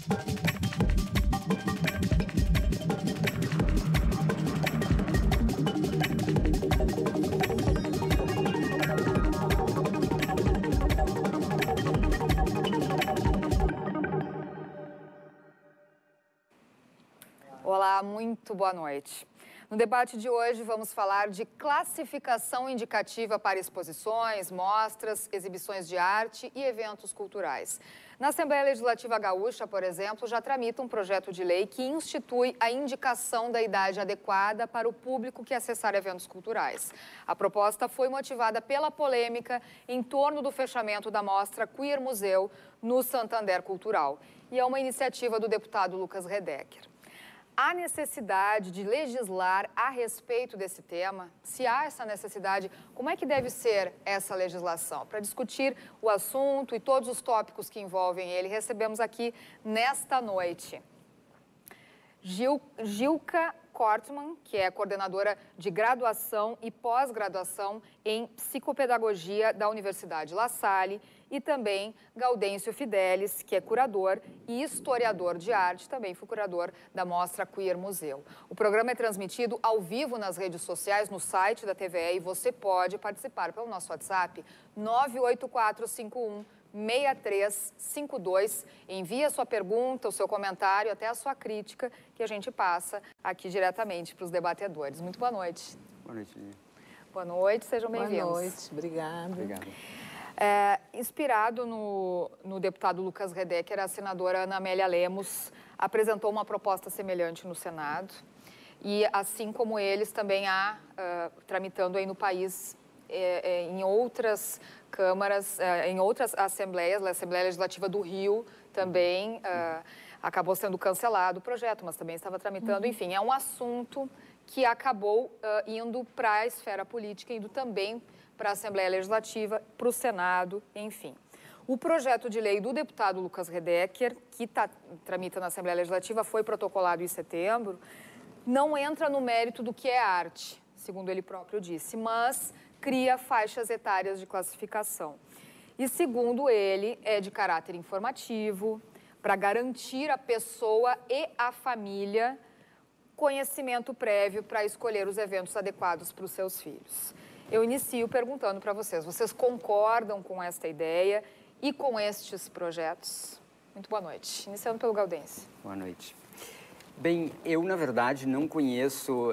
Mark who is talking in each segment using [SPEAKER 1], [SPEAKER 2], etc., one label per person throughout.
[SPEAKER 1] Olá, muito boa noite. No debate de hoje vamos falar de classificação indicativa para exposições, mostras, exibições de arte e eventos culturais. Na Assembleia Legislativa Gaúcha, por exemplo, já tramita um projeto de lei que institui a indicação da idade adequada para o público que acessar eventos culturais. A proposta foi motivada pela polêmica em torno do fechamento da mostra Queer Museu no Santander Cultural e é uma iniciativa do deputado Lucas Redecker. Há necessidade de legislar a respeito desse tema? Se há essa necessidade, como é que deve ser essa legislação? Para discutir o assunto e todos os tópicos que envolvem ele, recebemos aqui nesta noite Gilka Kortmann, que é coordenadora de graduação e pós-graduação em psicopedagogia da Universidade La Salle, e também Gaudêncio Fidelis, que é curador e historiador de arte, também foi curador da mostra Queer Museu. O programa é transmitido ao vivo nas redes sociais, no site da TVE, e você pode participar pelo nosso WhatsApp 98451-6352. Envie a sua pergunta, o seu comentário, até a sua crítica, que a gente passa aqui diretamente para os debatedores. Muito boa noite.
[SPEAKER 2] Boa noite, Lívia.
[SPEAKER 1] Boa noite, sejam bem-vindos.
[SPEAKER 3] Boa noite, obrigada.
[SPEAKER 2] Obrigado.
[SPEAKER 1] Inspirado no deputado Lucas Redecker, a senadora Ana Amélia Lemos apresentou uma proposta semelhante no Senado e, assim como eles, também há, tramitando aí no país, em outras câmaras, em outras assembleias, a Assembleia Legislativa do Rio também acabou sendo cancelado o projeto, mas também estava tramitando. Enfim, é um assunto que acabou indo para a esfera política, indo também para a Assembleia Legislativa, para o Senado, enfim. O projeto de lei do deputado Lucas Redecker, que tramita na Assembleia Legislativa, foi protocolado em setembro, não entra no mérito do que é arte, segundo ele próprio disse, mas cria faixas etárias de classificação. E, segundo ele, é de caráter informativo, para garantir à pessoa e à família conhecimento prévio para escolher os eventos adequados para os seus filhos. Eu inicio perguntando para vocês, vocês concordam com esta ideia e com estes projetos? Muito boa noite. Iniciando pelo Gaudêncio.
[SPEAKER 2] Boa noite. Bem, eu, na verdade, não conheço,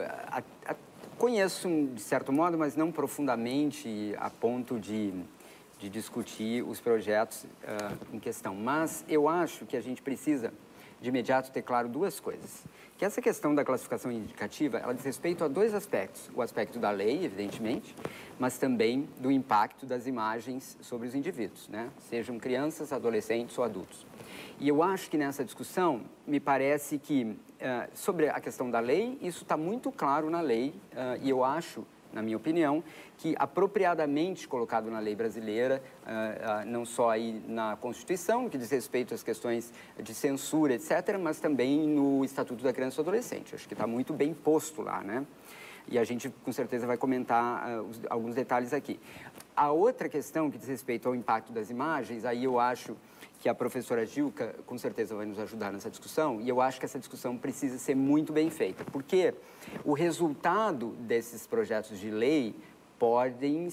[SPEAKER 2] conheço de certo modo, mas não profundamente a ponto de discutir os projetos em questão. Mas eu acho que a gente precisa, de imediato, ter claro duas coisas. Que essa questão da classificação indicativa, ela diz respeito a dois aspectos. O aspecto da lei, evidentemente, mas também do impacto das imagens sobre os indivíduos, né? Sejam crianças, adolescentes ou adultos. E eu acho que nessa discussão, me parece que, sobre a questão da lei, isso está muito claro na lei, e eu acho, na minha opinião, que apropriadamente colocado na lei brasileira, não só aí na Constituição, que diz respeito às questões de censura, etc., mas também no Estatuto da Criança e do Adolescente. Acho que está muito bem posto lá, né? E a gente, com certeza, vai comentar alguns detalhes aqui. A outra questão que diz respeito ao impacto das imagens, aí eu acho que a professora Gilka, com certeza, vai nos ajudar nessa discussão, e eu acho que essa discussão precisa ser muito bem feita, porque o resultado desses projetos de lei pode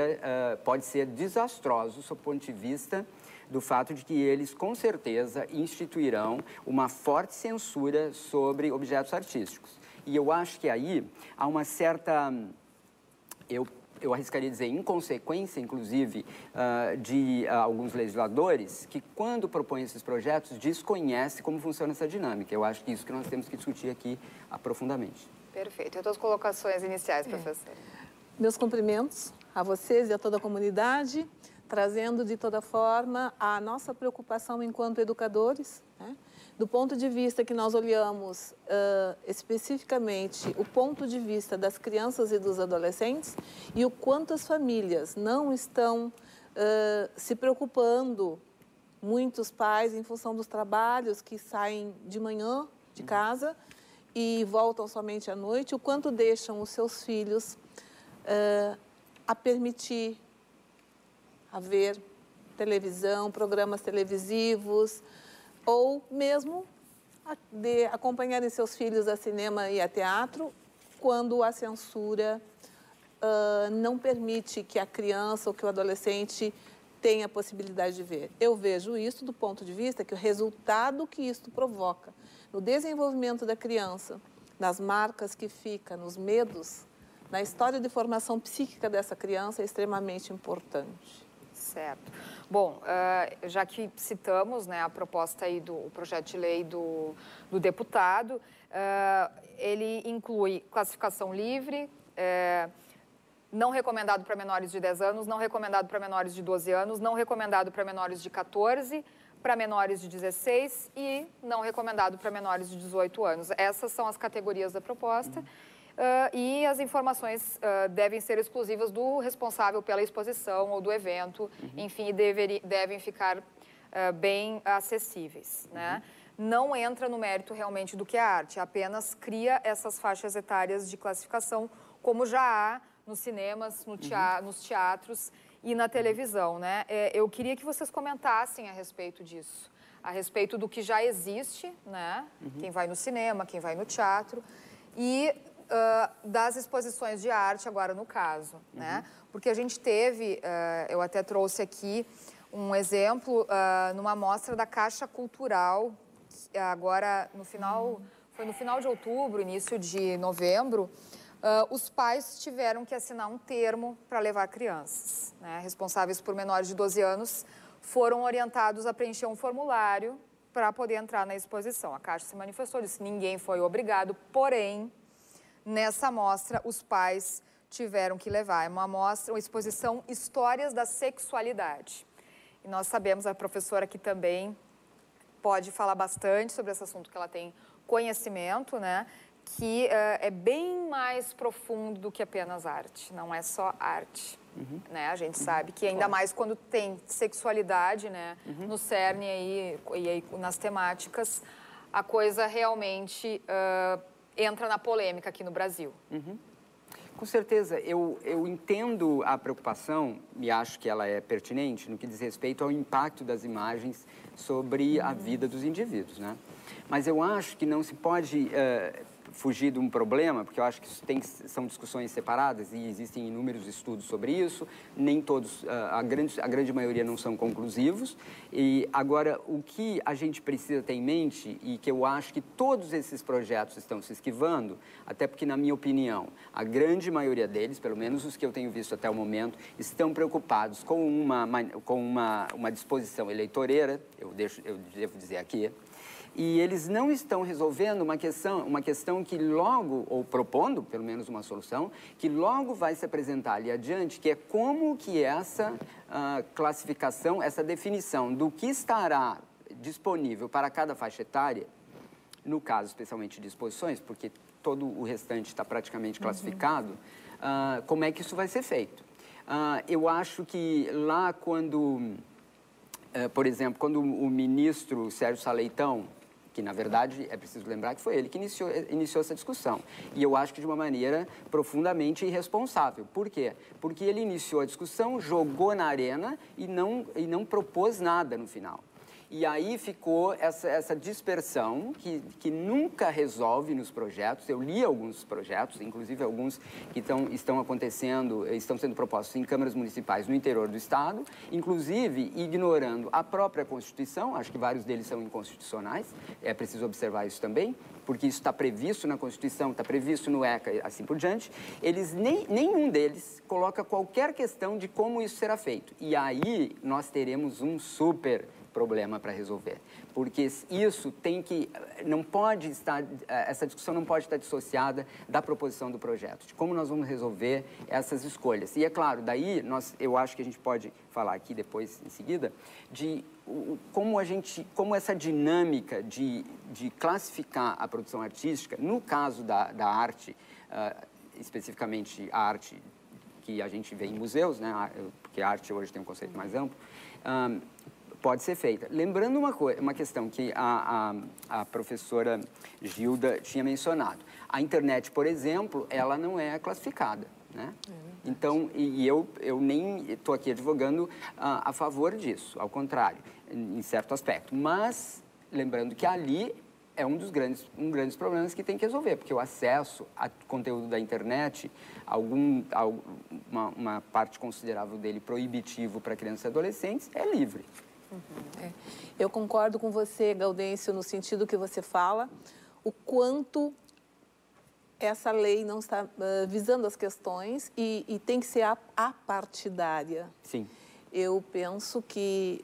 [SPEAKER 2] ser desastroso, sob o ponto de vista do fato de que eles, com certeza, instituirão uma forte censura sobre objetos artísticos. E eu acho que aí há uma certa, eu arriscaria dizer, inconsequência, inclusive, de alguns legisladores que, quando propõem esses projetos, desconhecem como funciona essa dinâmica. Eu acho que isso que nós temos que discutir aqui aprofundadamente.
[SPEAKER 1] Perfeito. E as tuas colocações iniciais, professor?
[SPEAKER 3] Meus cumprimentos a vocês e a toda a comunidade, trazendo de toda forma a nossa preocupação enquanto educadores, né? Do ponto de vista que nós olhamos especificamente o ponto de vista das crianças e dos adolescentes e o quanto as famílias não estão se preocupando, muitos pais, em função dos trabalhos que saem de manhã de casa e voltam somente à noite, o quanto deixam os seus filhos a permitir a ver televisão, programas televisivos, ou mesmo de acompanharem seus filhos a cinema e a teatro quando a censura não permite que a criança ou que o adolescente tenha a possibilidade de ver. Eu vejo isso do ponto de vista que o resultado que isso provoca no desenvolvimento da criança, nas marcas que fica, nos medos, na história de formação psíquica dessa criança é extremamente importante.
[SPEAKER 1] Certo. Bom, já que citamos, né, a proposta aí do projeto de lei do deputado, ele inclui classificação livre, não recomendado para menores de 10 anos, não recomendado para menores de 12 anos, não recomendado para menores de 14, para menores de 16 e não recomendado para menores de 18 anos. Essas são as categorias da proposta. E as informações devem ser exclusivas do responsável pela exposição ou do evento, enfim, devem ficar bem acessíveis, né? Não entra no mérito realmente do que é arte, apenas cria essas faixas etárias de classificação, como já há nos cinemas, nos teatros e na televisão, né? Eu queria que vocês comentassem a respeito disso, a respeito do que já existe, né? Quem vai no cinema, quem vai no teatro, e das exposições de arte agora no caso, né? Porque a gente teve, eu até trouxe aqui um exemplo numa mostra da Caixa Cultural, agora foi no final de outubro, início de novembro, os pais tiveram que assinar um termo para levar crianças, né? Responsáveis por menores de 12 anos foram orientados a preencher um formulário para poder entrar na exposição. A Caixa se manifestou, disse que ninguém foi obrigado, porém, nessa mostra, os pais tiveram que levar. É uma exposição Histórias da Sexualidade. E nós sabemos, a professora aqui também pode falar bastante sobre esse assunto, que ela tem conhecimento, né? Que é bem mais profundo do que apenas arte, não é só arte. Né? A gente sabe que ainda mais quando tem sexualidade, né? No cerne aí, e aí nas temáticas, a coisa realmente entra na polêmica aqui no Brasil.
[SPEAKER 2] Com certeza, eu entendo a preocupação e acho que ela é pertinente no que diz respeito ao impacto das imagens sobre a vida dos indivíduos, né? Mas eu acho que não se pode fugir de um problema, porque eu acho que são discussões separadas e existem inúmeros estudos sobre isso, nem todos, a grande maioria não são conclusivos. E agora, o que a gente precisa ter em mente, e que eu acho que todos esses projetos estão se esquivando, até porque, na minha opinião, a grande maioria deles, pelo menos os que eu tenho visto até o momento, estão preocupados com uma disposição eleitoreira, eu devo dizer aqui, e eles não estão resolvendo uma questão que logo, ou propondo, pelo menos uma solução, que logo vai se apresentar ali adiante, que é como que essa classificação, essa definição do que estará disponível para cada faixa etária, no caso especialmente de exposições, porque todo o restante está praticamente classificado, como é que isso vai ser feito. Eu acho que lá quando, por exemplo, quando o ministro Sérgio Saleitão, que, na verdade, é preciso lembrar que foi ele que iniciou essa discussão. E eu acho que de uma maneira profundamente irresponsável. Por quê? Porque ele iniciou a discussão, jogou na arena e não propôs nada no final. E aí ficou essa dispersão que nunca resolve nos projetos. Eu li alguns projetos, inclusive alguns que estão sendo propostos em câmaras municipais no interior do estado, inclusive ignorando a própria Constituição. Acho que vários deles são inconstitucionais, é preciso observar isso também, porque isso está previsto na Constituição, está previsto no ECA e assim por diante. Nenhum deles coloca qualquer questão de como isso será feito. E aí nós teremos um super problema para resolver, porque isso essa discussão não pode estar dissociada da proposição do projeto, de como nós vamos resolver essas escolhas. E é claro, daí eu acho que a gente pode falar aqui depois, em seguida, de como essa dinâmica de classificar a produção artística, no caso da arte, especificamente a arte que a gente vê em museus, né, porque a arte hoje tem um conceito mais amplo, pode ser feita. Lembrando uma questão que a professora Gilda tinha mencionado. A internet, por exemplo, ela não é classificada, né? Então, eu nem estou aqui advogando a favor disso, ao contrário, em certo aspecto. Mas Lembrando que ali é um grandes problemas que tem que resolver, porque o acesso a conteúdo da internet, uma parte considerável dele proibitivo para crianças e adolescentes, é livre.
[SPEAKER 3] Eu concordo com você, Gaudêncio, no sentido que você fala, o quanto essa lei não está visando as questões e tem que ser apartidária.
[SPEAKER 2] Sim.
[SPEAKER 3] Eu penso que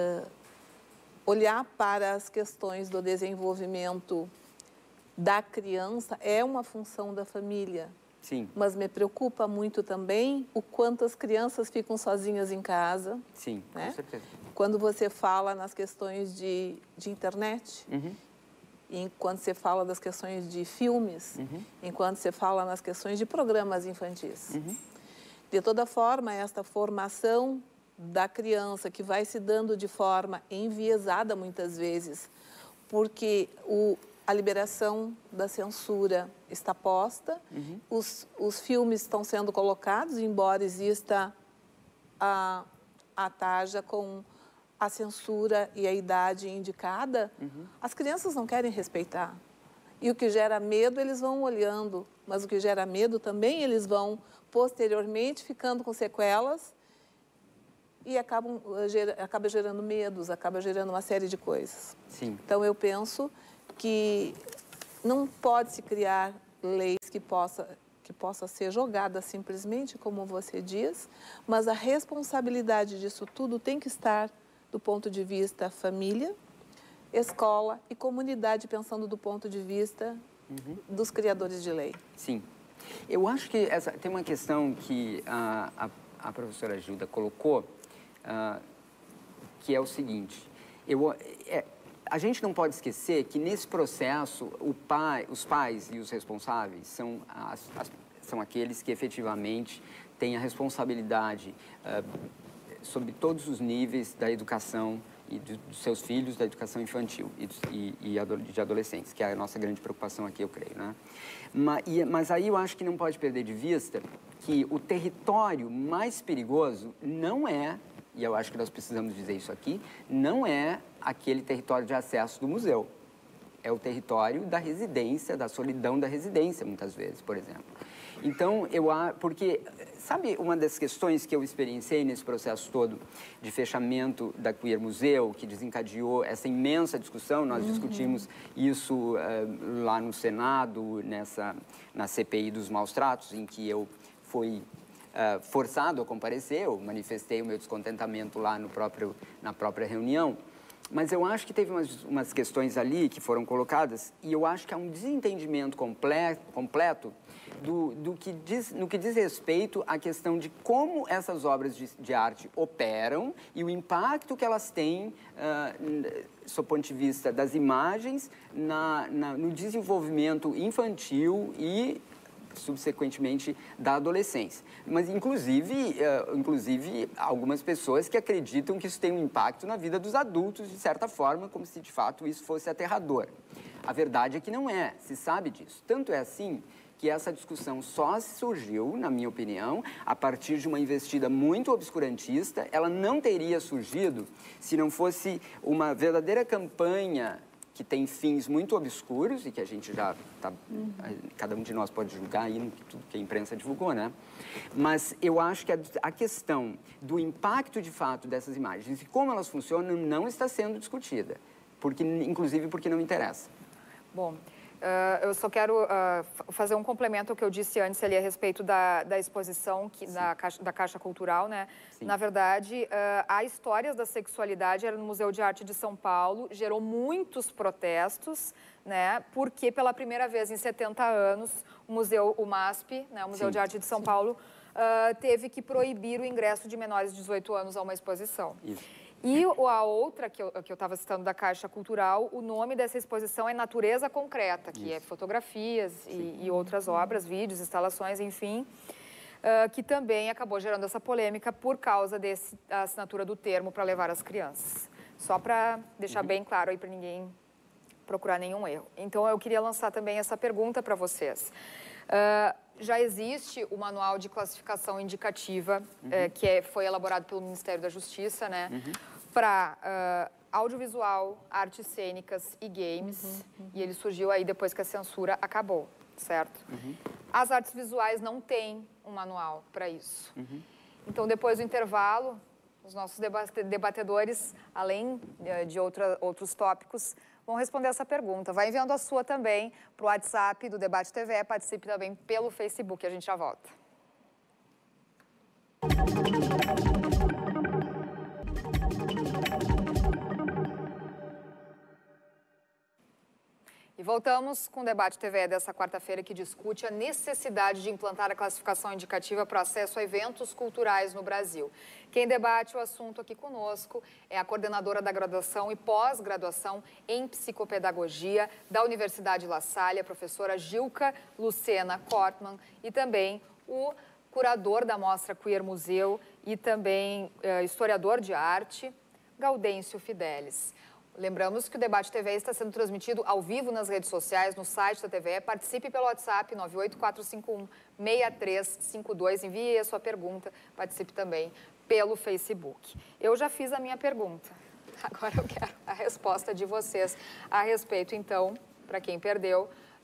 [SPEAKER 3] olhar para as questões do desenvolvimento da criança é uma função da família.
[SPEAKER 2] Sim.
[SPEAKER 3] Mas me preocupa muito também o quanto as crianças ficam sozinhas em casa.
[SPEAKER 2] Sim,
[SPEAKER 3] né?
[SPEAKER 2] Com certeza.
[SPEAKER 3] Quando você fala nas questões de internet, enquanto você fala das questões de filmes, enquanto você fala nas questões de programas infantis. De toda forma, esta formação da criança que vai se dando de forma enviesada muitas vezes, porque a liberação da censura está posta, os filmes estão sendo colocados, embora exista a taxa com a censura e a idade indicada, as crianças não querem respeitar. E o que gera medo, eles vão olhando, mas o que gera medo também, eles vão posteriormente ficando com sequelas e acaba gerando medos, acaba gerando uma série de coisas.
[SPEAKER 2] Sim.
[SPEAKER 3] Então, eu penso que não pode se criar leis que possa ser jogada simplesmente, como você diz, mas a responsabilidade disso tudo tem que estar do ponto de vista família, escola e comunidade, pensando do ponto de vista dos criadores de lei.
[SPEAKER 2] Sim. Eu acho que tem uma questão que a professora Gilda colocou, que é o seguinte, a gente não pode esquecer que nesse processo os pais e os responsáveis são aqueles que efetivamente têm a responsabilidade sobre todos os níveis da educação e dos seus filhos, da educação infantil e de adolescentes, que é a nossa grande preocupação aqui, eu creio, né? Mas aí eu acho que não pode perder de vista que o território mais perigoso não é, e eu acho que nós precisamos dizer isso aqui, não é aquele território de acesso do museu. É o território da residência, da solidão da residência, muitas vezes, por exemplo. Então, porque, sabe, uma das questões que eu experienciei nesse processo todo de fechamento da Queer Museu, que desencadeou essa imensa discussão, nós discutimos isso lá no Senado, na CPI dos maus tratos, em que eu fui forçado a comparecer, eu manifestei o meu descontentamento lá na própria reunião. Mas eu acho que teve umas questões ali que foram colocadas e eu acho que há um desentendimento completo no que diz respeito à questão de como essas obras de arte operam e o impacto que elas têm, sob o ponto de vista das imagens, no desenvolvimento infantil e subsequentemente da adolescência. Mas, inclusive, algumas pessoas que acreditam que isso tem um impacto na vida dos adultos, de certa forma, como se, de fato, isso fosse aterrador. A verdade é que não é, se sabe disso. Tanto é assim que essa discussão só surgiu, na minha opinião, a partir de uma investida muito obscurantista. Ela não teria surgido se não fosse uma verdadeira campanha que tem fins muito obscuros e que a gente já cada um de nós pode julgar aí no tudo que a imprensa divulgou, né? Mas eu acho que a questão do impacto de fato dessas imagens e como elas funcionam não está sendo discutida, inclusive porque não interessa.
[SPEAKER 1] Bom, eu só quero fazer um complemento ao que eu disse antes ali a respeito da exposição da Caixa Cultural, né? Sim. Na verdade, a Histórias da Sexualidade era no Museu de Arte de São Paulo, gerou muitos protestos, né? Porque pela primeira vez em 70 anos, o MASP, né? O Museu de Arte de São Paulo, teve que proibir o ingresso de menores de 18 anos a uma exposição. Isso. E a outra, que eu estava citando, da Caixa Cultural, o nome dessa exposição é Natureza Concreta, que é fotografias e outras obras, vídeos, instalações, enfim, que também acabou gerando essa polêmica por causa da assinatura do termo para levar as crianças. Só para deixar bem claro aí para ninguém procurar nenhum erro. Então, eu queria lançar também essa pergunta para vocês. Já existe o Manual de Classificação Indicativa, que foi elaborado pelo Ministério da Justiça, né, para audiovisual, artes cênicas e games, e ele surgiu aí depois que a censura acabou, certo? As artes visuais não têm um manual para isso. Então, depois do intervalo, os nossos debatedores, além de outros tópicos, vão responder essa pergunta. Vai enviando a sua também para o WhatsApp do Debate TV, participe também pelo Facebook, a gente já volta. E voltamos com o Debate TV dessa quarta-feira, que discute a necessidade de implantar a classificação indicativa para acesso a eventos culturais no Brasil. Quem debate o assunto aqui conosco é a coordenadora da graduação e pós-graduação em psicopedagogia da Universidade La Salle, a professora Gilka Lucena Kortmann, e também o curador da Mostra Queer Museu e também historiador de arte, Gaudêncio Fidelis. Lembramos que o Debate TV está sendo transmitido ao vivo nas redes sociais, no site da TVE. Participe pelo WhatsApp 98451-6352. Envie a sua pergunta. Participe também pelo Facebook. Eu já fiz a minha pergunta. Agora eu quero a resposta de vocês a respeito, então, para quem perdeu,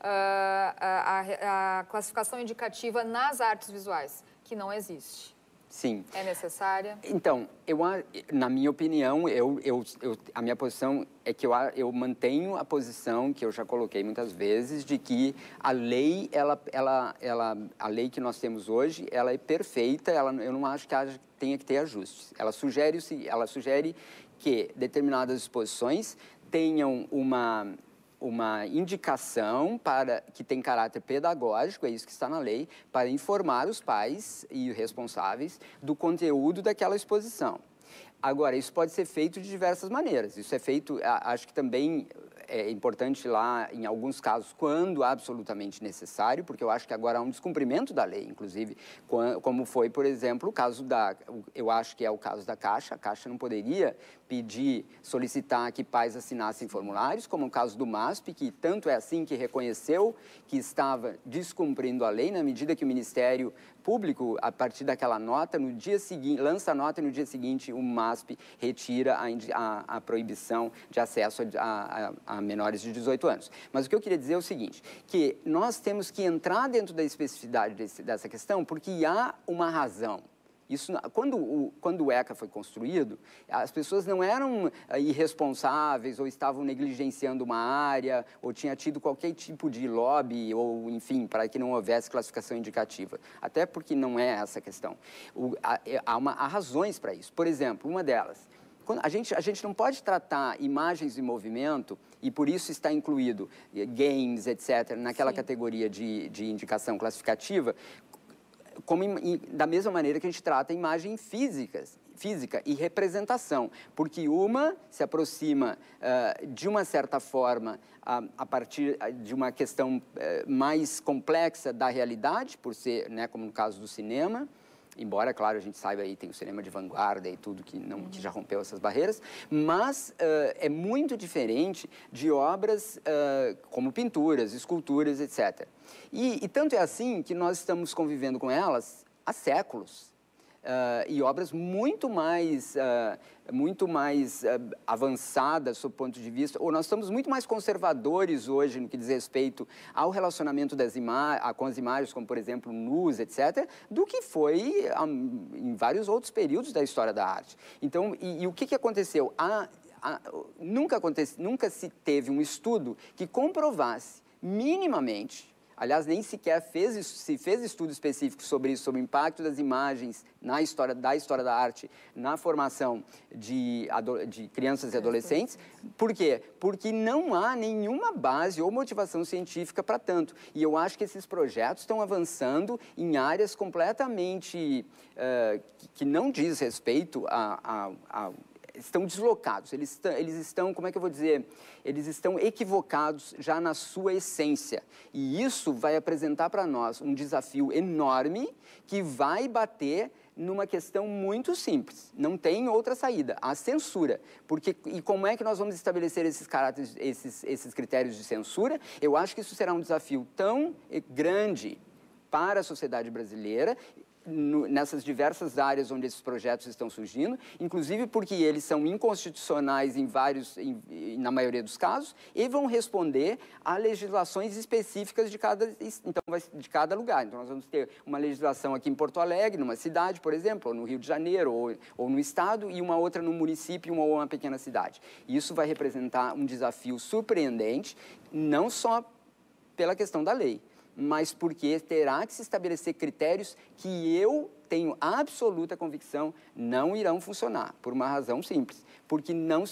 [SPEAKER 1] a classificação indicativa nas artes visuais, que não existe.
[SPEAKER 2] Sim.
[SPEAKER 1] É necessária?
[SPEAKER 2] Então, na minha opinião, a minha posição é que eu mantenho a posição que eu já coloquei muitas vezes, de que a lei, a lei que nós temos hoje, ela é perfeita, eu não acho que tenha que ter ajustes. Ela sugere que determinadas exposições tenham uma indicação que tem caráter pedagógico, é isso que está na lei, para informar os pais e os responsáveis do conteúdo daquela exposição. Agora, isso pode ser feito de diversas maneiras. Isso é feito, acho que também é importante lá, em alguns casos, quando absolutamente necessário, porque eu acho que agora há um descumprimento da lei, inclusive, como foi, por exemplo, o caso eu acho que é o caso da Caixa. A Caixa não poderia solicitar que pais assinassem formulários, como o caso do MASP, que tanto é assim que reconheceu que estava descumprindo a lei, na medida que o Ministério Público, a partir daquela nota, no dia seguinte, lança a nota e no dia seguinte o MASP retira a proibição de acesso a menores de 18 anos. Mas o que eu queria dizer é o seguinte, que nós temos que entrar dentro da especificidade dessa questão, porque há uma razão. Isso, quando o ECA foi construído, as pessoas não eram irresponsáveis ou estavam negligenciando uma área ou tinha tido qualquer tipo de lobby ou, enfim, para que não houvesse classificação indicativa. Até porque não é essa a questão. Há razões para isso. Por exemplo, uma delas, a gente não pode tratar imagens em movimento, e por isso está incluído games, etc., naquela categoria de indicação classificativa, da mesma maneira que a gente trata imagem física e representação, porque uma se aproxima, de uma certa forma, a partir de uma questão mais complexa da realidade, por ser, né, como no caso do cinema, embora, claro, a gente saiba aí, tem o cinema de vanguarda e tudo que já rompeu essas barreiras, mas é muito diferente de obras como pinturas, esculturas, etc. E tanto é assim que nós estamos convivendo com elas há séculos. E obras muito mais avançadas, sob o ponto de vista, ou nós estamos muito mais conservadores hoje no que diz respeito ao relacionamento com as imagens, como, por exemplo, nus, etc., do que foi em vários outros períodos da história da arte. Então, e o que aconteceu? Nunca se teve um estudo que comprovasse minimamente. Aliás, nem sequer se fez estudo específico sobre isso, sobre o impacto das imagens da história da arte na formação de crianças e adolescentes. Por quê? Porque não há nenhuma base ou motivação científica para tanto. E eu acho que esses projetos estão avançando em áreas completamente que não diz respeito estão deslocados, eles estão, como é que eu vou dizer, eles estão equivocados já na sua essência. E isso vai apresentar para nós um desafio enorme que vai bater numa questão muito simples. Não tem outra saída, a censura. E como é que nós vamos estabelecer esses critérios de censura? Eu acho que isso será um desafio tão grande para a sociedade brasileira, nessas diversas áreas onde esses projetos estão surgindo, inclusive porque eles são inconstitucionais na maioria dos casos, e vão responder a legislações específicas de cada lugar. Então, nós vamos ter uma legislação aqui em Porto Alegre, numa cidade, por exemplo, ou no Rio de Janeiro, ou no estado, e uma outra no município ou uma pequena cidade. Isso vai representar um desafio surpreendente, não só pela questão da lei, mas porque terá que se estabelecer critérios que eu tenho absoluta convicção não irão funcionar, por uma razão simples, porque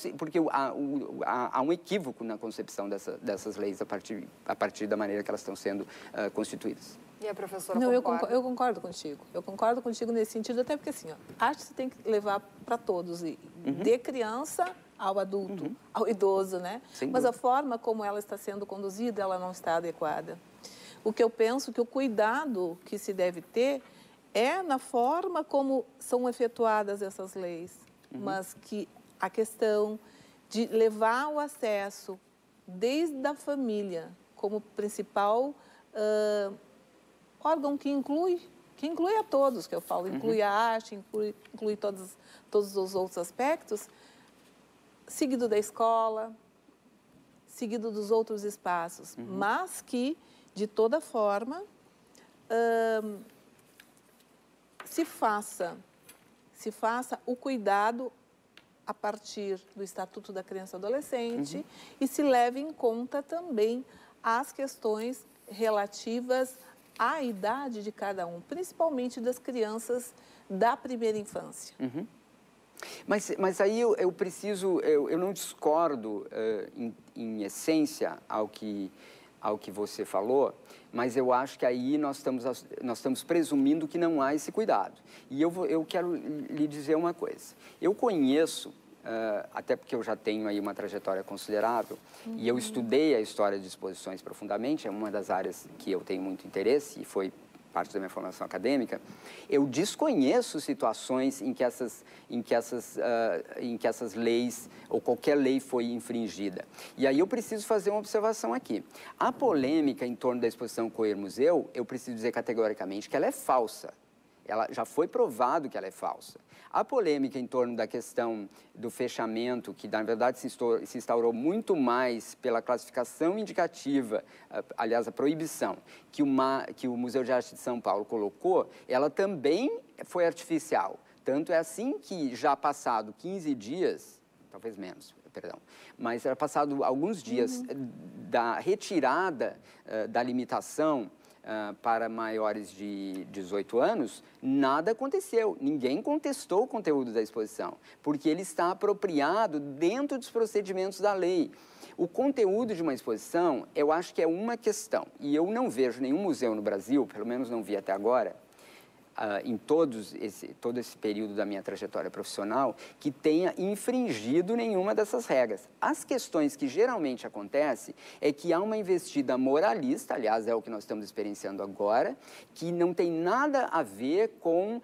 [SPEAKER 2] há um equívoco na concepção dessas leis a partir da maneira que elas estão sendo constituídas.
[SPEAKER 1] E a professora
[SPEAKER 3] Não,
[SPEAKER 1] concorda?
[SPEAKER 3] eu concordo contigo. Eu concordo contigo nesse sentido, até porque assim, arte você tem que levar para todos, de criança ao adulto, ao idoso, né? Mas a forma como ela está sendo conduzida, ela não está adequada. O que eu penso que o cuidado que se deve ter é na forma como são efetuadas essas leis, mas que a questão de levar o acesso desde a família como principal órgão que inclui a todos, que eu falo, inclui a arte, inclui todos os outros aspectos, seguido da escola, seguido dos outros espaços, mas que, de toda forma, se faça o cuidado a partir do Estatuto da Criança e Adolescente e se leve em conta também as questões relativas à idade de cada um, principalmente das crianças da primeira infância.
[SPEAKER 2] Mas aí eu não discordo em essência ao que você falou, mas eu acho que aí nós estamos presumindo que não há esse cuidado. E eu quero lhe dizer uma coisa. Eu conheço, até porque eu já tenho aí uma trajetória considerável, e eu estudei a história de exposições profundamente, é uma das áreas que eu tenho muito interesse, e foi parte da minha formação acadêmica. Eu desconheço situações em que essas leis, ou qualquer lei, foi infringida. E aí eu preciso fazer uma observação aqui. A polêmica em torno da exposição Coir Museu, eu preciso dizer categoricamente que ela é falsa. Ela já foi provado que ela é falsa. A polêmica em torno da questão do fechamento, que na verdade se instaurou muito mais pela classificação indicativa, aliás, a proibição, que o Museu de Arte de São Paulo colocou, ela também foi artificial. Tanto é assim que já passado 15 dias, talvez menos, perdão, mas era passado alguns dias da retirada da limitação para maiores de 18 anos, nada aconteceu. Ninguém contestou o conteúdo da exposição, porque ele está apropriado dentro dos procedimentos da lei. O conteúdo de uma exposição, eu acho que é uma questão, e eu não vejo nenhum museu no Brasil, pelo menos não vi até agora, em todo esse período da minha trajetória profissional, que tenha infringido nenhuma dessas regras. As questões que geralmente acontecem é que há uma investida moralista, aliás, é o que nós estamos experienciando agora, que não tem nada a ver com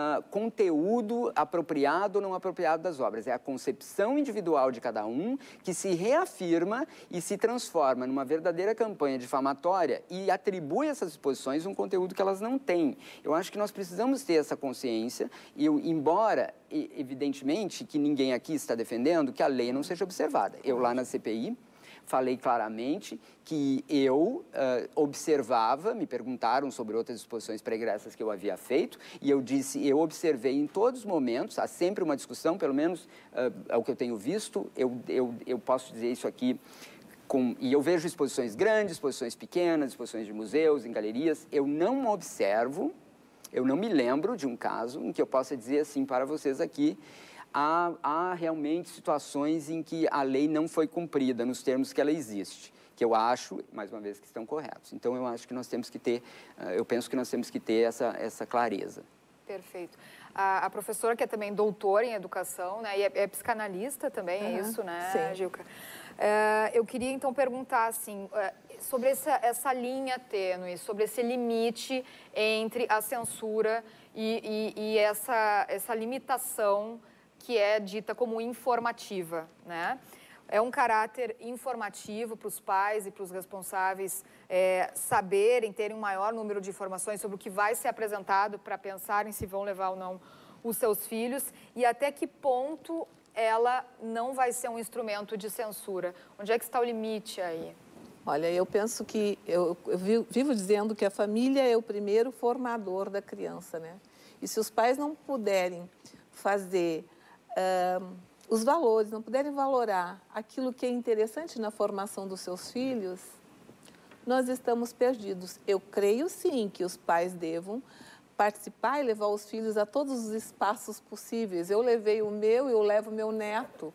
[SPEAKER 2] conteúdo apropriado ou não apropriado das obras. É a concepção individual de cada um que se reafirma e se transforma numa verdadeira campanha difamatória e atribui a essas exposições um conteúdo que elas não têm. Eu acho que nós precisamos ter essa consciência, e embora, evidentemente, que ninguém aqui está defendendo que a lei não seja observada. Eu, lá na CPI, falei claramente que eu observava, me perguntaram sobre outras exposições pregressas que eu havia feito, e eu disse, eu observei em todos os momentos, há sempre uma discussão, pelo menos ao que eu tenho visto, eu posso dizer isso aqui, e eu vejo exposições grandes, exposições pequenas, exposições de museus, em galerias, eu não observo. Eu não me lembro de um caso em que eu possa dizer assim para vocês aqui, há realmente situações em que a lei não foi cumprida nos termos que ela existe, que eu acho, mais uma vez, que estão corretos. Então, eu acho que nós temos que ter, eu penso que nós temos que ter essa clareza.
[SPEAKER 1] Perfeito. A professora, que é também doutora em educação, né, e é psicanalista também, é isso, né,
[SPEAKER 3] sim.
[SPEAKER 1] Gilka? Eu queria, então, perguntar, assim, sobre essa linha tênue, sobre esse limite entre a censura e essa limitação que é dita como informativa, né? É um caráter informativo para os pais e para os responsáveis saberem, terem um maior número de informações sobre o que vai ser apresentado para pensarem se vão levar ou não os seus filhos e até que ponto ela não vai ser um instrumento de censura. Onde é que está o limite aí?
[SPEAKER 3] Olha, eu penso que, eu vivo dizendo que a família é o primeiro formador da criança, né? E se os pais não puderem fazer os valores, não puderem valorar aquilo que é interessante na formação dos seus filhos, nós estamos perdidos. Eu creio, sim, que os pais devam participar e levar os filhos a todos os espaços possíveis. Eu levei o meu, eu levo o meu neto.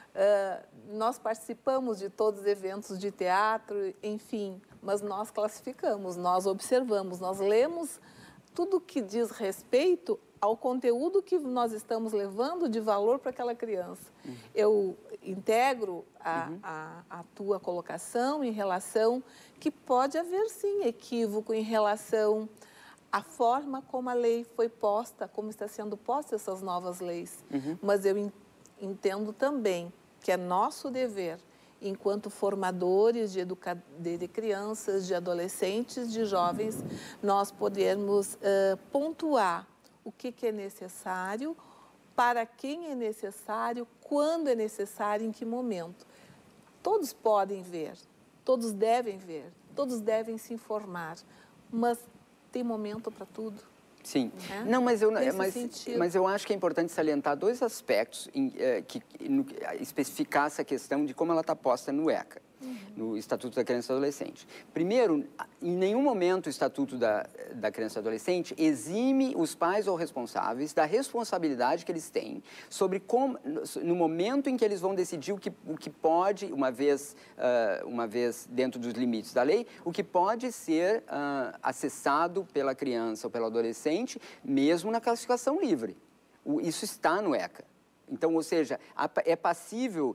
[SPEAKER 3] Nós participamos de todos os eventos de teatro, enfim, mas nós classificamos, nós observamos, nós lemos tudo que diz respeito ao conteúdo que nós estamos levando de valor para aquela criança. Eu integro a tua colocação em relação que pode haver, sim, equívoco em relação à forma como a lei foi posta, como está sendo posta essas novas leis. Mas eu entendo também que é nosso dever, enquanto formadores de crianças, de adolescentes, de jovens, nós podermos pontuar o que é necessário, para quem é necessário, quando é necessário, em que momento. Todos podem ver, todos devem ver, todos devem se informar, mas tem momento para tudo.
[SPEAKER 2] Sim. Não, mas eu acho que é importante salientar dois aspectos que especificar essa questão de como ela está posta no ECA, no Estatuto da Criança e do Adolescente. Primeiro, em nenhum momento o Estatuto da Criança e do Adolescente exime os pais ou responsáveis da responsabilidade que eles têm sobre como, no momento em que eles vão decidir o que pode, uma vez dentro dos limites da lei, o que pode ser acessado pela criança ou pelo adolescente, mesmo na classificação livre. Isso está no ECA. Então, ou seja, é passível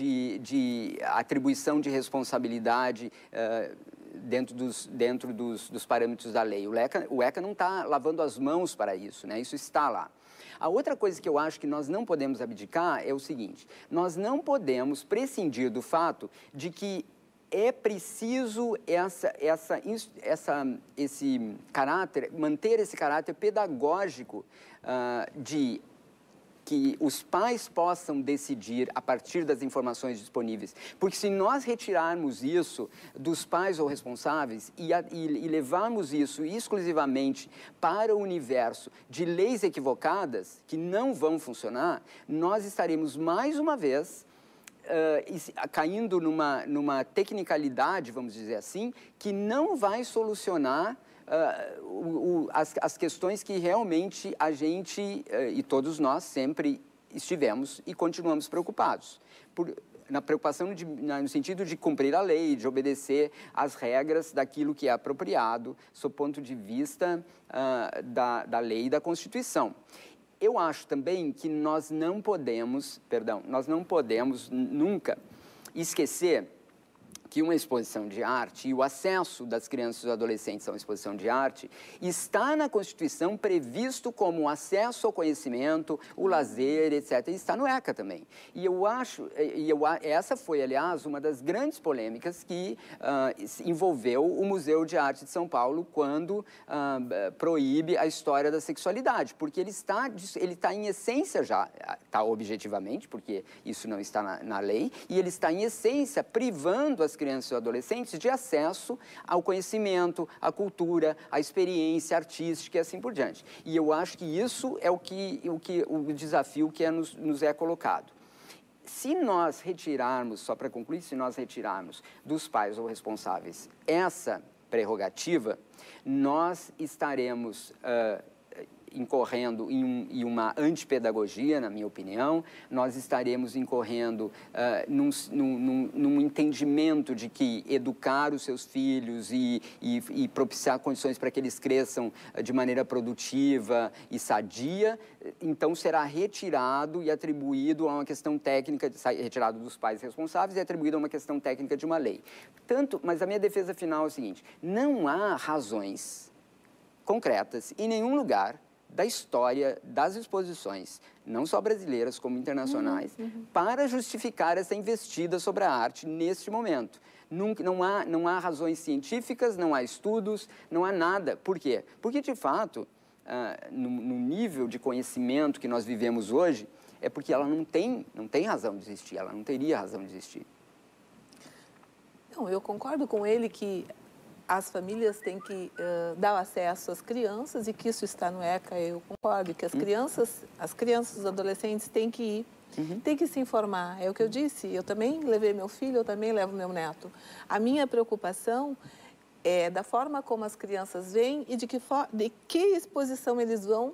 [SPEAKER 2] de atribuição de responsabilidade dentro dos parâmetros da lei. O ECA não está lavando as mãos para isso, né? Isso está lá. A outra coisa que eu acho que nós não podemos abdicar é o seguinte: nós não podemos prescindir do fato de que é preciso manter esse caráter pedagógico de que os pais possam decidir a partir das informações disponíveis. Porque se nós retirarmos isso dos pais ou responsáveis e levarmos isso exclusivamente para o universo de leis equivocadas, que não vão funcionar, nós estaremos mais uma vez caindo numa tecnicalidade, vamos dizer assim, que não vai solucionar as questões que realmente a gente e todos nós sempre estivemos e continuamos preocupados. Na preocupação no sentido de cumprir a lei, de obedecer às regras daquilo que é apropriado, sob ponto de vista da lei e da Constituição. Eu acho também que nós não podemos nunca esquecer que uma exposição de arte e o acesso das crianças e dos adolescentes a uma exposição de arte está na Constituição previsto como acesso ao conhecimento, o lazer, etc. E está no ECA também. E eu acho, essa foi, aliás, uma das grandes polêmicas que envolveu o Museu de Arte de São Paulo quando proíbe a história da sexualidade, porque ele está em essência já, está objetivamente, porque isso não está na lei, e ele está em essência privando as crianças e adolescentes de acesso ao conhecimento, à cultura, à experiência artística e assim por diante. E eu acho que isso é o desafio que nos é colocado. Se nós retirarmos, só para concluir, se nós retirarmos dos pais ou responsáveis essa prerrogativa, nós estaremos incorrendo em uma antipedagogia, na minha opinião. Nós estaremos incorrendo num entendimento de que educar os seus filhos e propiciar condições para que eles cresçam de maneira produtiva e sadia, então será retirado e atribuído a uma questão técnica, retirado dos pais responsáveis e atribuído a uma questão técnica de uma lei. Mas a minha defesa final é o seguinte: não há razões concretas em nenhum lugar da história das exposições, não só brasileiras como internacionais, para justificar essa investida sobre a arte neste momento. Não há razões científicas, não há estudos, não há nada. Por quê? Porque, de fato, no nível de conhecimento que nós vivemos hoje, é porque ela não tem razão de existir, ela não teria razão de existir.
[SPEAKER 3] Não, eu concordo com ele que as famílias têm que dar acesso às crianças e que isso está no ECA, eu concordo, que as crianças e os adolescentes têm que ir, têm que se informar. É o que eu disse, eu também levei meu filho, eu também levo meu neto. A minha preocupação é da forma como as crianças veem e de que exposição eles vão,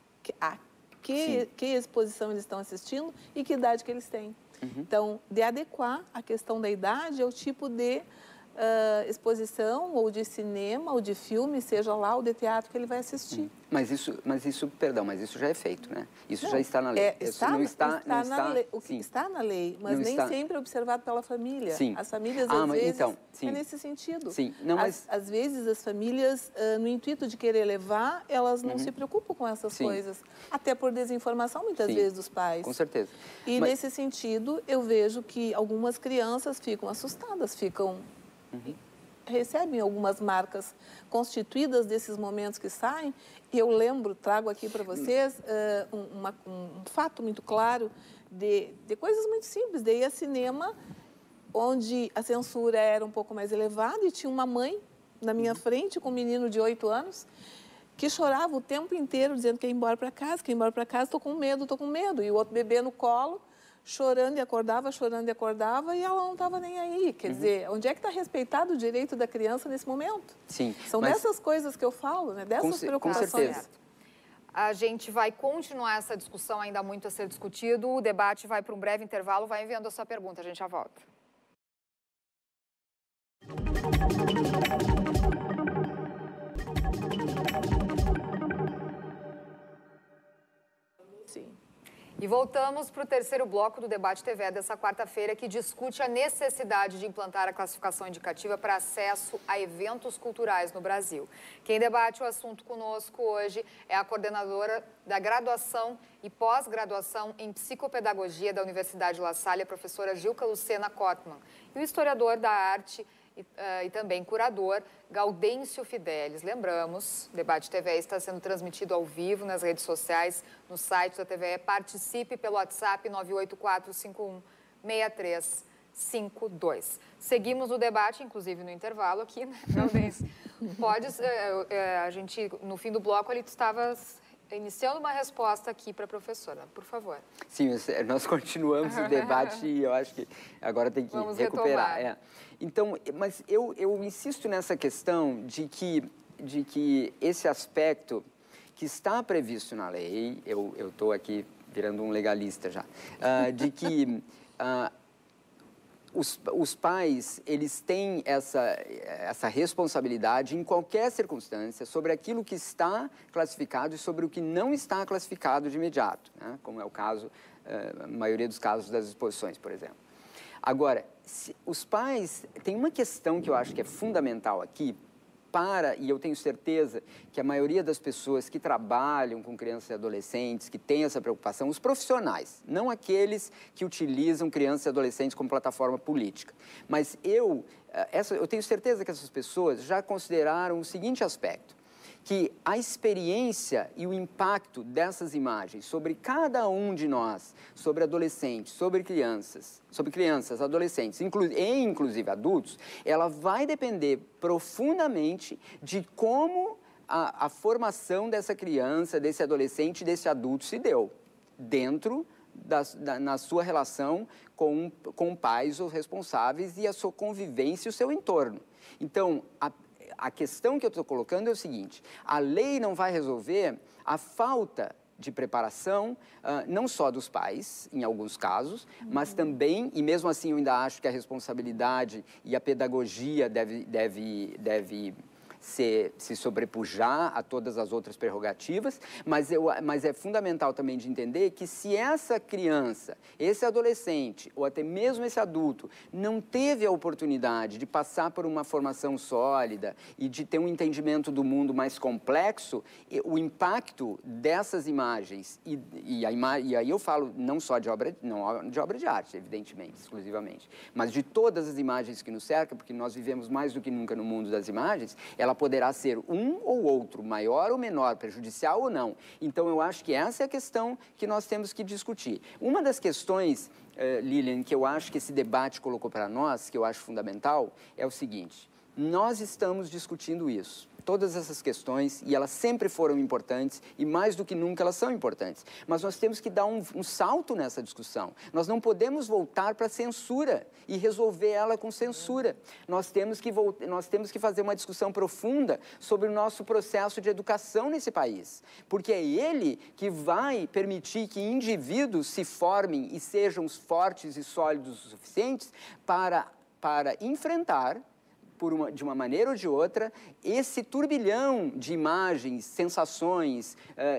[SPEAKER 3] que exposição eles estão assistindo e que idade que eles têm. Então, de adequar a questão da idade ao tipo de exposição, ou de cinema, ou de filme, seja lá, ou de teatro que ele vai assistir.
[SPEAKER 2] Mas isso já é feito, né? Isso já está na lei.
[SPEAKER 3] Está na lei. O que está na lei, mas nem sempre é observado pela família.
[SPEAKER 2] Sim.
[SPEAKER 3] As famílias, às vezes,
[SPEAKER 2] então, sim.
[SPEAKER 3] é nesse sentido.
[SPEAKER 2] Sim. Não, mas...
[SPEAKER 3] Às vezes, as famílias, no intuito de querer levar, elas não se preocupam com essas coisas. Até por desinformação, muitas vezes, dos pais.
[SPEAKER 2] Com certeza.
[SPEAKER 3] E, nesse sentido, eu vejo que algumas crianças ficam assustadas, recebem algumas marcas constituídas desses momentos que saem. E eu trago aqui para vocês um fato muito claro de coisas muito simples. De ir a cinema, onde a censura era um pouco mais elevada, e tinha uma mãe na minha frente com um menino de 8 anos que chorava o tempo inteiro, dizendo que ia embora para casa, estou com medo, estou com medo. E o outro bebê no colo, chorando e acordava, e ela não estava nem aí. Quer dizer, onde é que está respeitado o direito da criança nesse momento?
[SPEAKER 2] Sim.
[SPEAKER 3] São dessas coisas que eu falo, né? Dessas preocupações.
[SPEAKER 2] Com certeza.
[SPEAKER 1] A gente vai continuar essa discussão, ainda há muito a ser discutido. O debate vai para um breve intervalo. Vai enviando a sua pergunta, a gente já volta.
[SPEAKER 3] Sim.
[SPEAKER 1] E voltamos para o terceiro bloco do Debate TV dessa quarta-feira, que discute a necessidade de implantar a classificação indicativa para acesso a eventos culturais no Brasil. Quem debate o assunto conosco hoje é a coordenadora da graduação e pós-graduação em psicopedagogia da Universidade La Salle, a professora Gilca Lucena Kottmann, e o historiador da arte e também curador Gaudêncio Fidelis. Lembramos, o Debate TVE está sendo transmitido ao vivo nas redes sociais, no site da TVE. Participe pelo WhatsApp 984516352. Seguimos o debate, inclusive no intervalo aqui, né, Gaudêncio? A gente, no fim do bloco, ele estava iniciando uma resposta aqui para a professora, por favor.
[SPEAKER 2] Sim, nós continuamos o debate e eu acho que agora tem que recuperar. Então, mas eu insisto nessa questão de que esse aspecto que está previsto na lei, eu estou aqui virando um legalista já, de que os pais, eles têm essa responsabilidade em qualquer circunstância sobre aquilo que está classificado e sobre o que não está classificado de imediato, né? Como é o caso, a maioria dos casos das exposições, por exemplo. Agora, os pais, tem uma questão que eu acho que é fundamental aqui, e eu tenho certeza que a maioria das pessoas que trabalham com crianças e adolescentes, que têm essa preocupação, os profissionais, não aqueles que utilizam crianças e adolescentes como plataforma política. Mas eu tenho certeza que essas pessoas já consideraram o seguinte aspecto, que a experiência e o impacto dessas imagens sobre cada um de nós, sobre adolescentes, sobre crianças, adolescentes e inclusive adultos, ela vai depender profundamente de como a formação dessa criança, desse adolescente, desse adulto se deu dentro na sua relação com pais ou responsáveis e a sua convivência e o seu entorno. Então, a questão que eu estou colocando é o seguinte, a lei não vai resolver a falta de preparação, não só dos pais, em alguns casos, mas também, e mesmo assim eu ainda acho que a responsabilidade e a pedagogia deve se sobrepujar a todas as outras prerrogativas, mas é fundamental também de entender que se essa criança, esse adolescente ou até mesmo esse adulto não teve a oportunidade de passar por uma formação sólida e de ter um entendimento do mundo mais complexo, o impacto dessas imagens, e aí eu falo não só de obra de arte, evidentemente, exclusivamente, mas de todas as imagens que nos cercam, porque nós vivemos mais do que nunca no mundo das imagens, ela poderá ser um ou outro, maior ou menor, prejudicial ou não. Então, eu acho que essa é a questão que nós temos que discutir. Uma das questões, Lilian, que eu acho que esse debate colocou para nós, que eu acho fundamental, é o seguinte: nós estamos discutindo isso, todas essas questões, e elas sempre foram importantes, e mais do que nunca elas são importantes. Mas nós temos que dar um salto nessa discussão. Nós não podemos voltar para a censura e resolver ela com censura. Nós temos que fazer uma discussão profunda sobre o nosso processo de educação nesse país, porque é ele que vai permitir que indivíduos se formem e sejam fortes e sólidos o suficientes para enfrentar, de uma maneira ou de outra, esse turbilhão de imagens, sensações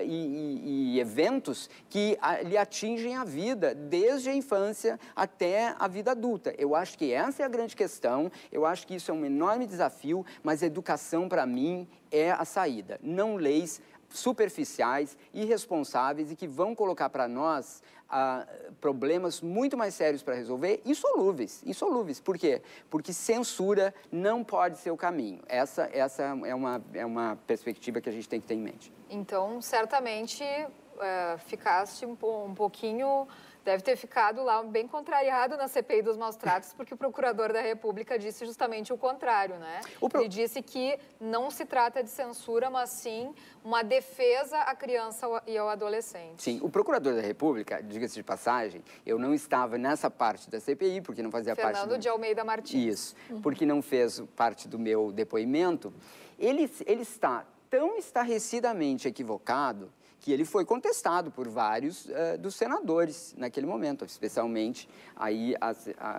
[SPEAKER 2] e eventos que lhe atingem a vida, desde a infância até a vida adulta. Eu acho que essa é a grande questão, eu acho que isso é um enorme desafio, mas a educação, para mim, é a saída. Não leis superficiais, irresponsáveis e que vão colocar para nós problemas muito mais sérios para resolver, insolúveis. Por quê? Porque censura não pode ser o caminho. Essa é uma perspectiva que a gente tem que ter em mente.
[SPEAKER 1] Então, certamente, ficaste um pouquinho... Deve ter ficado lá bem contrariado na CPI dos maus-tratos, porque o procurador da República disse justamente o contrário, né? Ele disse que não se trata de censura, mas sim uma defesa à criança e ao adolescente.
[SPEAKER 2] Sim, o procurador da República, diga-se de passagem, eu não estava nessa parte da CPI, porque não fazia parte...
[SPEAKER 1] Fernando de Almeida Martins.
[SPEAKER 2] Isso, porque não fez parte do meu depoimento. Ele está tão estarrecidamente equivocado que ele foi contestado por vários dos senadores naquele momento, especialmente aí a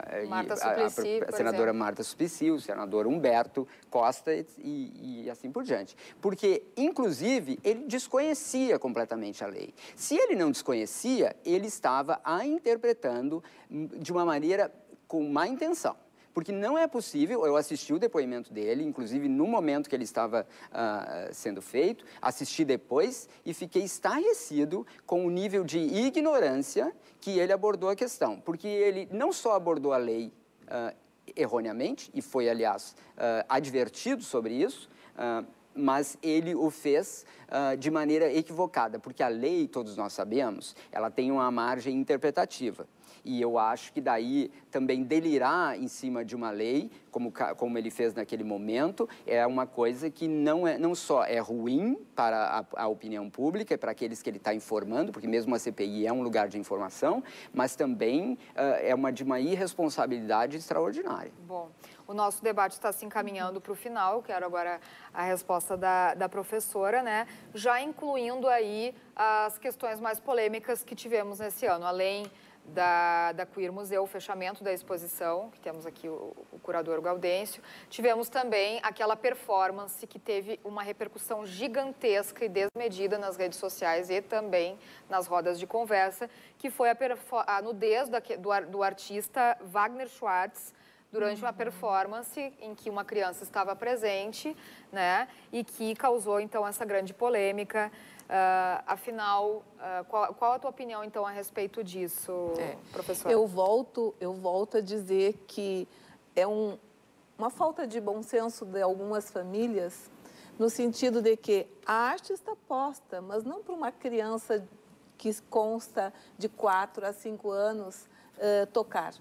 [SPEAKER 2] senadora Marta Suplicy, o senador Humberto Costa e assim por diante. Porque, inclusive, ele desconhecia completamente a lei. Se ele não desconhecia, ele estava a interpretando de uma maneira com má intenção. Porque não é possível, eu assisti o depoimento dele, inclusive no momento que ele estava sendo feito, assisti depois e fiquei estarrecido com o nível de ignorância que ele abordou a questão. Porque ele não só abordou a lei erroneamente, e foi, aliás, advertido sobre isso, mas ele o fez de maneira equivocada, porque a lei, todos nós sabemos, ela tem uma margem interpretativa. E eu acho que daí também delirar em cima de uma lei, como ele fez naquele momento, é uma coisa que não só é ruim para a opinião pública, para aqueles que ele está informando, porque mesmo a CPI é um lugar de informação, mas também é de uma irresponsabilidade extraordinária.
[SPEAKER 1] Bom, o nosso debate está se encaminhando para o final, quero agora a resposta da professora, né? Já incluindo aí as questões mais polêmicas que tivemos nesse ano, além da Queer Museu, o fechamento da exposição, que temos aqui o curador Gaudêncio. Tivemos também aquela performance que teve uma repercussão gigantesca e desmedida nas redes sociais e também nas rodas de conversa, que foi a nudez do artista Wagner Schwartz, durante uma performance em que uma criança estava presente, né, e que causou, então, essa grande polêmica. Afinal, qual a tua opinião, então, a respeito disso, professora?
[SPEAKER 3] Eu volto a dizer que é uma falta de bom senso de algumas famílias, no sentido de que a arte está posta, mas não para uma criança que consta de 4 a 5 anos tocar.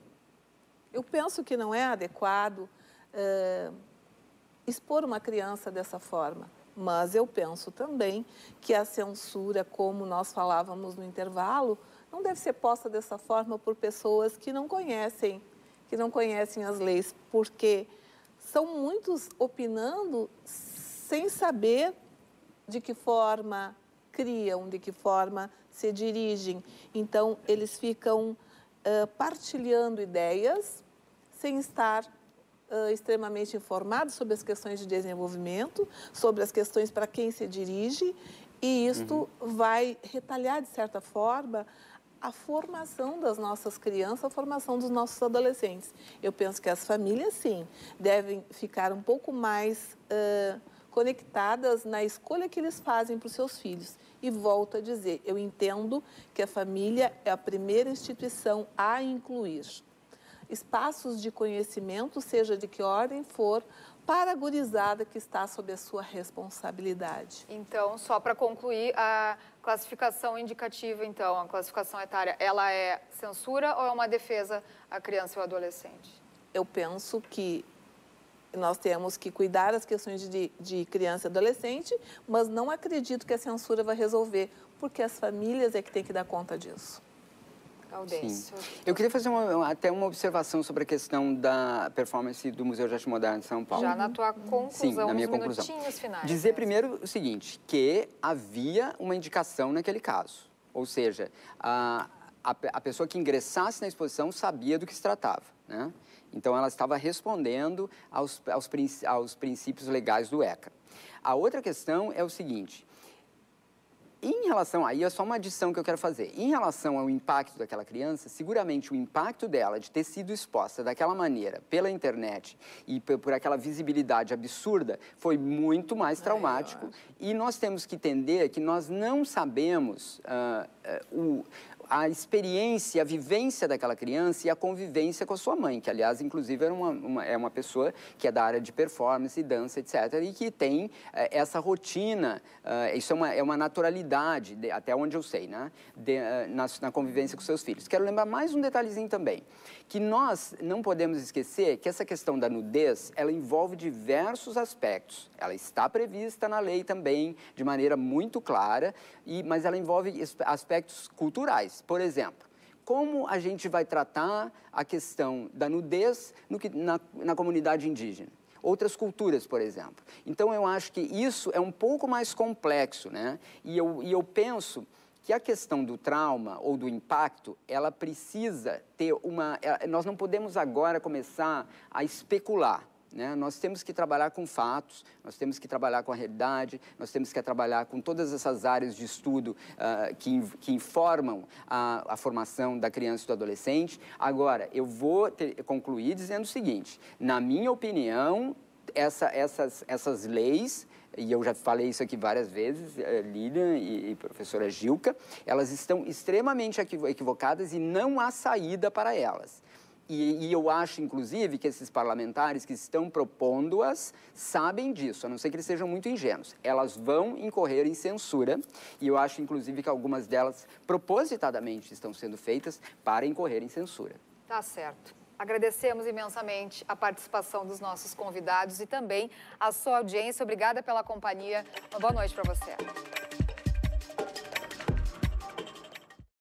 [SPEAKER 3] Eu penso que não é adequado expor uma criança dessa forma. Mas eu penso também que a censura, como nós falávamos no intervalo, não deve ser posta dessa forma por pessoas que não conhecem as leis, porque são muitos opinando sem saber de que forma criam, de que forma se dirigem. Então, eles ficam partilhando ideias sem estar extremamente informados sobre as questões de desenvolvimento, sobre as questões para quem se dirige, e isto vai retalhar, de certa forma, a formação das nossas crianças, a formação dos nossos adolescentes. Eu penso que as famílias, sim, devem ficar um pouco mais conectadas na escolha que eles fazem para os seus filhos. E volto a dizer, eu entendo que a família é a primeira instituição a incluir espaços de conhecimento, seja de que ordem for, para a gurizada que está sob a sua responsabilidade.
[SPEAKER 1] Então, só para concluir, a classificação indicativa, então, a classificação etária, ela é censura ou é uma defesa à criança e ao adolescente?
[SPEAKER 3] Eu penso que nós temos que cuidar das questões de criança e adolescente, mas não acredito que a censura vai resolver, porque as famílias é que têm que dar conta disso.
[SPEAKER 1] Gaudêncio.
[SPEAKER 2] Eu queria fazer até uma observação sobre a questão da performance do Museu de Arte Moderna de São Paulo.
[SPEAKER 1] Já na tua conclusão,
[SPEAKER 2] Sim, na minha
[SPEAKER 1] nos
[SPEAKER 2] conclusão.
[SPEAKER 1] minutinhos finais.
[SPEAKER 2] Dizer primeiro o seguinte, que havia uma indicação naquele caso. Ou seja, a pessoa que ingressasse na exposição sabia do que se tratava, né? Então, ela estava respondendo aos princípios legais do ECA. A outra questão é o seguinte, em relação, aí é só uma adição que eu quero fazer, em relação ao impacto daquela criança, seguramente o impacto dela de ter sido exposta daquela maneira pela internet e por aquela visibilidade absurda foi muito mais traumático. E nós temos que entender que nós não sabemos a experiência, a vivência daquela criança e a convivência com a sua mãe, que, aliás, inclusive, é uma pessoa que é da área de performance, dança, etc., e que tem essa rotina, isso é uma naturalidade, até onde eu sei, né? Na convivência com seus filhos. Quero lembrar mais um detalhezinho também, que nós não podemos esquecer que essa questão da nudez, ela envolve diversos aspectos. Ela está prevista na lei também, de maneira muito clara, mas ela envolve aspectos culturais. Por exemplo, como a gente vai tratar a questão da nudez na comunidade indígena? Outras culturas, por exemplo. Então, eu acho que isso é um pouco mais complexo, né? E eu penso que a questão do trauma ou do impacto, ela precisa ter nós não podemos agora começar a especular, né? Nós temos que trabalhar com fatos, nós temos que trabalhar com a realidade, nós temos que trabalhar com todas essas áreas de estudo que informam a formação da criança e do adolescente. Agora, eu vou concluir dizendo o seguinte, na minha opinião, essas leis, e eu já falei isso aqui várias vezes, Lilian e professora Gilca, elas estão extremamente equivocadas e não há saída para elas. E eu acho, inclusive, que esses parlamentares que estão propondo-as sabem disso, a não ser que eles sejam muito ingênuos. Elas vão incorrer em censura e eu acho, inclusive, que algumas delas propositadamente estão sendo feitas para incorrer em censura.
[SPEAKER 1] Tá certo. Agradecemos imensamente a participação dos nossos convidados e também a sua audiência. Obrigada pela companhia. Uma boa noite para você.